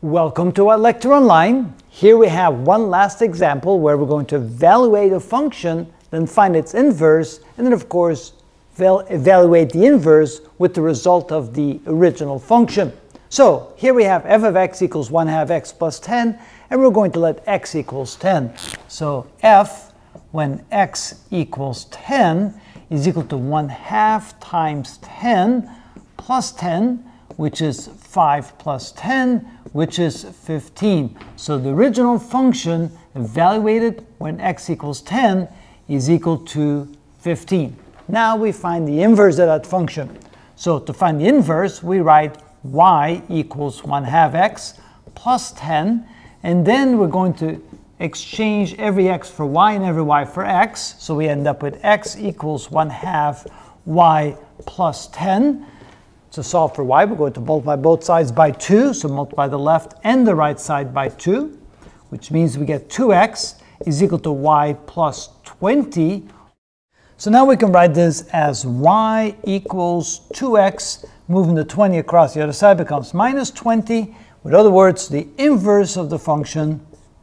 Welcome to our lecture online. Here we have one last example where we're going to evaluate a function, then find its inverse, and then of course evaluate the inverse with the result of the original function. So here we have f of x equals 1/2 x plus 10, and we're going to let x equals 10. So f when x equals 10 is equal to 1/2 times 10 plus 10, which is 5 plus 10, which is 15. So the original function evaluated when x equals 10 is equal to 15. Now we find the inverse of that function. So to find the inverse, we write y equals 1/2 x plus 10, and then we're going to exchange every x for y and every y for x. So we end up with x equals 1/2 y plus 10. To solve for y, we're going to multiply both sides by 2, so multiply the left and the right side by 2, which means we get 2x is equal to y plus 20. So now we can write this as y equals 2x, moving the 20 across the other side becomes minus 20. In other words, the inverse of the function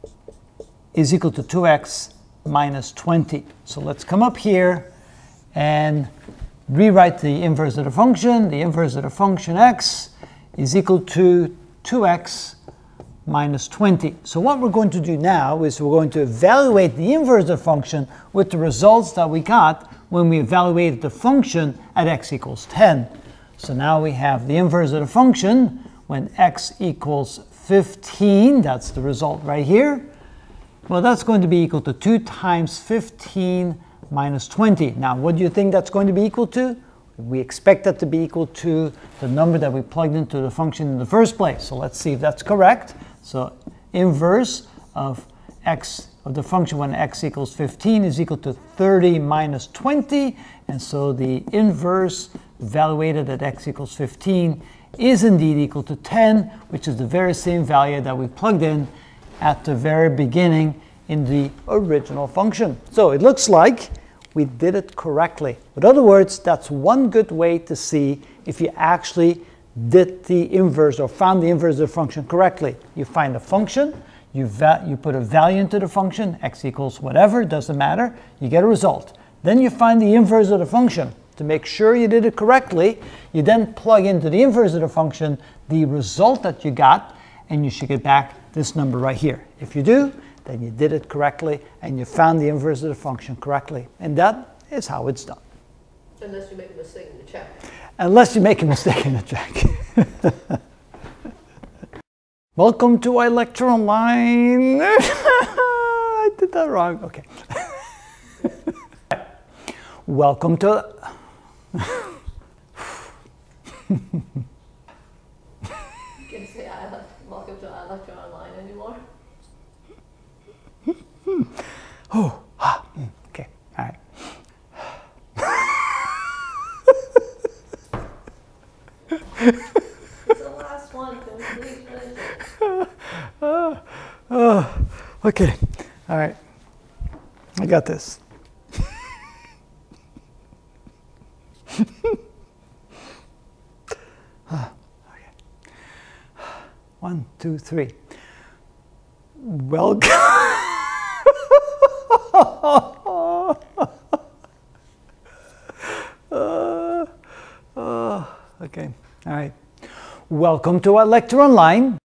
is equal to 2x minus 20. So let's come up here and rewrite the inverse of the function. The inverse of the function x is equal to 2x minus 20. So what we're going to do now is we're going to evaluate the inverse of the function with the results that we got when we evaluated the function at x equals 10. So now we have the inverse of the function when x equals 15. That's the result right here. Well, that's going to be equal to 2 times 15 minus 20. Now, what do you think that's going to be equal to? We expect that to be equal to the number that we plugged into the function in the first place. So let's see if that's correct. So inverse of x of the function when x equals 15 is equal to 30 minus 20. And so the inverse evaluated at x equals 15 is indeed equal to 10, which is the very same value that we plugged in at the very beginning in the original function. So it looks like we did it correctly. In other words, that's one good way to see if you actually did the inverse or found the inverse of the function correctly. You find a function, you put a value into the function, x equals whatever, doesn't matter, you get a result. Then you find the inverse of the function. To make sure you did it correctly, you then plug into the inverse of the function the result that you got, and you should get back this number right here. If you do, then you did it correctly and you found the inverse of the function correctly. And that is how it's done. Unless you make a mistake in the check. Unless you make a mistake in the check. Welcome to our lecture online. I did that wrong. Okay. Welcome to... You can say welcome to our lecture online anymore. Okay, all right. It's the last one. Can we please finish it? Okay, all right. I got this. Okay. 1, 2, 3. Welcome. Okay, all right. Welcome to our lecture online.